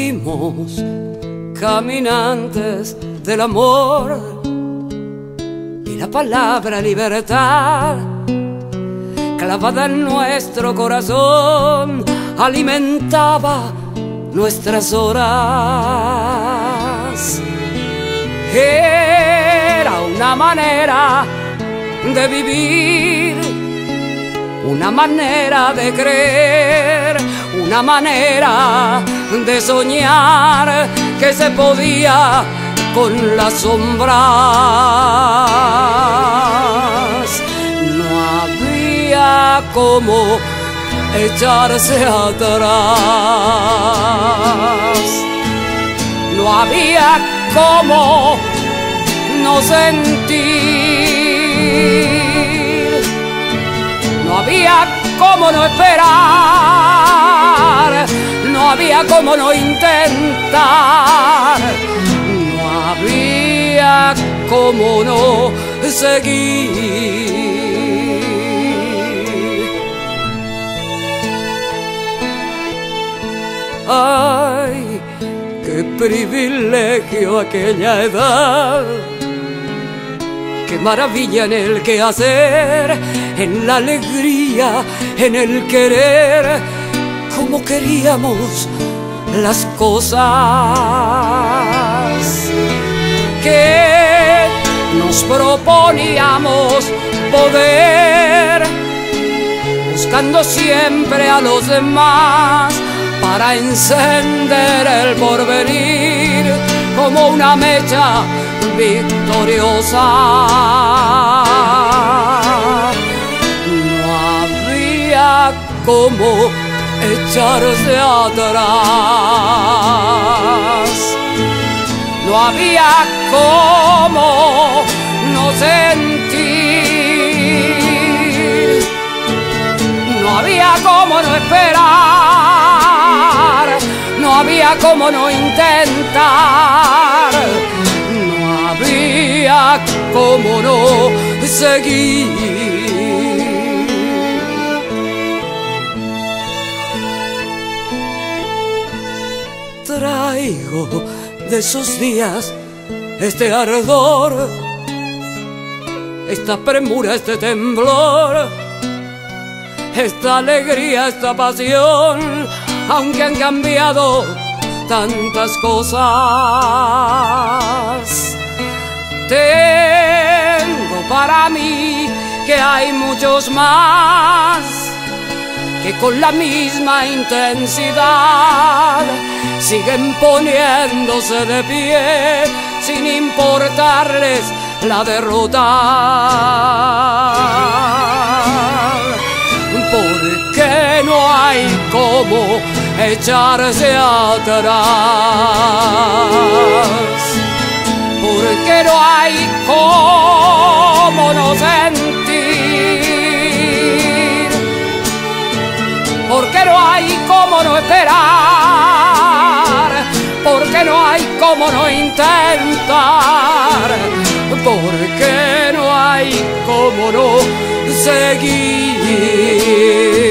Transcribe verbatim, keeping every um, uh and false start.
fuimos caminantes del amor y la palabra libertad, clavada en nuestro corazón, alimentaba nuestras horas. Era una manera de vivir, una manera de creer, una manera de soñar que se podía con las sombras. No había como echarse atrás, no había como no sentir, no había como no esperar, no había como no intentar, no había como no seguir. Ay, qué privilegio aquella edad, qué maravilla en el quehacer, en la alegría, en el querer, como queríamos las cosas que nos proponíamos poder, buscando siempre a los demás para encender el porvenir como una mecha victoriosa. No había como echarse atrás, no había como no sentir, no había como no esperar, no había como no intentar, no había como no seguir. Traigo de esos días este ardor, esta premura, este temblor, esta alegría, esta pasión, aunque han cambiado tantas cosas. Tengo para mí que hay muchos más que con la misma intensidad siguen poniéndose de pie sin importarles la derrota. Porque no hay como echarse atrás, porque no hay como no sentir, porque no hay como no esperar, porque no hay como no intentar, porque no hay como no seguir.